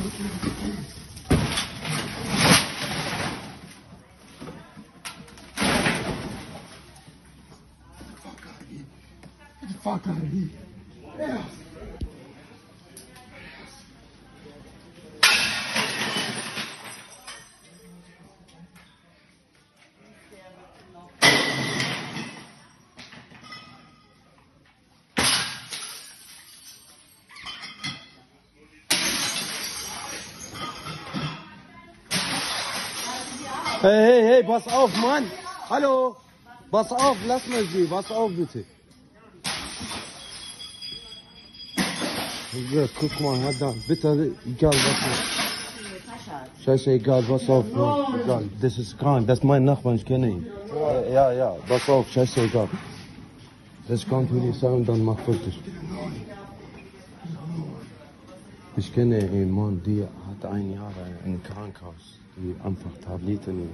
Get the fuck out of here. Yeah. Hey, pass auf, Mann! Hallo! Pass auf, lass mal sie, pass auf bitte. Ja, guck mal, halt da, bitte, egal was. Scheiße, egal, pass auf, egal. Das ist krank, das ist mein Nachbar, ich kenne ihn. Ja, pass auf, scheiße, egal. Das kann Polizei und dann mach fertig. Ich kenne einen Mann, die hat 1 Jahr im Krankenhaus, die einfach Tabletten.